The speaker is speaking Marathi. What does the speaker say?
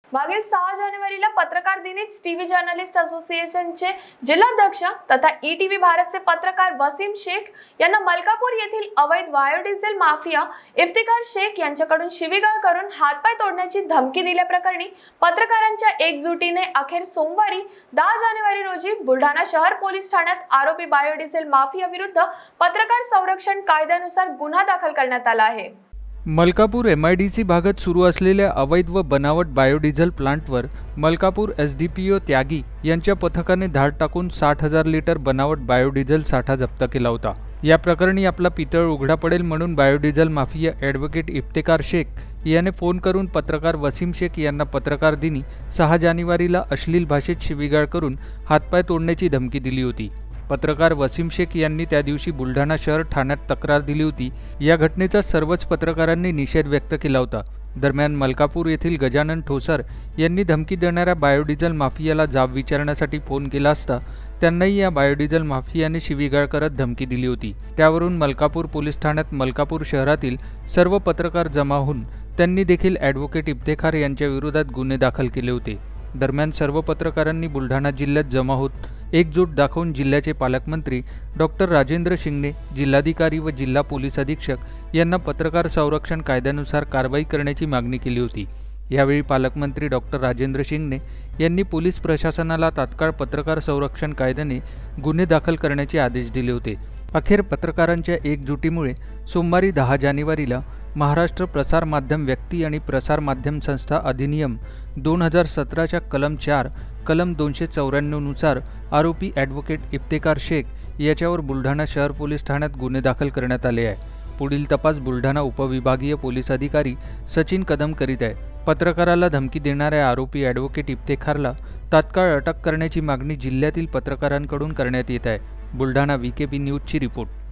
मागील 6 जानेवारीला पत्रकार दिनीच टीव्ही जर्नलिस्ट असोसिएशनचे जिल्हाध्यक्ष तथा ईटीव्ही भारतचे पत्रकार वसीम शेख यांना मलकापूर येथील अवैध बायोडिझेल माफिया इफ्तिकार शेख यांच्याकडून शिवीगाळ करून हातपाय तोडण्याची धमकी दिल्याप्रकरणी पत्रकारांच्या एकजुटीने अखेर सोमवारी 10 जानेवारी रोजी बुलढाणा शहर पोलीस ठाण्यात आरोपी बायोडिझेल माफिया विरुद्ध पत्रकार संरक्षण कायद्यानुसार गुन्हा दाखल करण्यात आला आहे। मलकापूर एमआयडीसी भागात सुरू असलेल्या अवैध व बनावट बायोडिझेल प्लांटवर मलकापूर एसडीपीओ त्यागी यांच्या पथकाने धाड टाकून 60,000 लिटर बनावट बायोडिझेल साठा जप्त केला होता। या प्रकरणी आपला पितळ उघडा पडेल म्हणून biodiesel mafia advocate Iftikhar Shaikh याने फोन करून पत्रकार वसीम शेख यांना पत्रकार दिनी 6 जानेवारीला अश्लील भाषेत शिवीगाळ करून हातपाय तोडण्याची धमकी दिली होती। पत्रकार वसीम शेख यांनी त्या दिवशी बुलढाणा शहर ठाण्यात तक्रार दिली होती। या घटनेचा सर्वच पत्रकारांनी निषेध व्यक्त केला होता। दरम्यान मलकापूर येथील गजानन ठोसर यांनी धमकी देणाऱ्या बायोडिझेल माफियाला जाब विचारण्यासाठी फोन केला असता त्यांनाही या बायोडिझेल माफियाने शिवीगाळ करत धमकी दिली होती। त्यावरून मलकापूर पोलीस ठाण्यात मलकापूर शहरातील सर्व पत्रकार जमा होऊन त्यांनी देखील ॲडव्होकेट इफ्तिकार यांच्या विरोधात गुन्हे दाखल केले होते। दरम्यान सर्व पत्रकारांनी बुलढाणा जिल्ह्यात जमा होत एकजूट दाखवून जिल्ह्याचे पालकमंत्री डॉक्टर राजेंद्र शिंगणे, जिल्हाधिकारी व जिल्हा पोलीस अधीक्षक यांना पत्रकार संरक्षण कायद्यानुसार कारवाई करण्याची मागणी केली होती। यावेळी पालकमंत्री डॉक्टर राजेंद्र शिंगणे यांनी पोलीस प्रशासनाला तात्काळ पत्रकार संरक्षण कायद्याने गुन्हे दाखल करण्याचे आदेश दिले होते। अखेर पत्रकारांच्या एकजुटीमुळे सोमवारी 10 जानेवारीला महाराष्ट्र प्रसार माध्यम व्यक्ती आणि प्रसार माध्यम संस्था अधिनियम 2017च्या कलम 4, कलम 294 नुसार आरोपी ॲडव्होकेट इफ्तिकार शेख याच्यावर बुलढाणा शहर पोलीस ठाण्यात गुन्हे दाखल करण्यात आले आहे। पुढील तपास बुलढाणा उपविभागीय पोलीस अधिकारी सचिन कदम करीत आहे। पत्रकाराला धमकी देणाऱ्या आरोपी ॲडव्होकेट इफ्तिकारला तात्काळ अटक करण्याची मागणी जिल्ह्यातील पत्रकारांकडून करण्यात येत आहे। बुलढाणा VKP न्यूजची रिपोर्ट।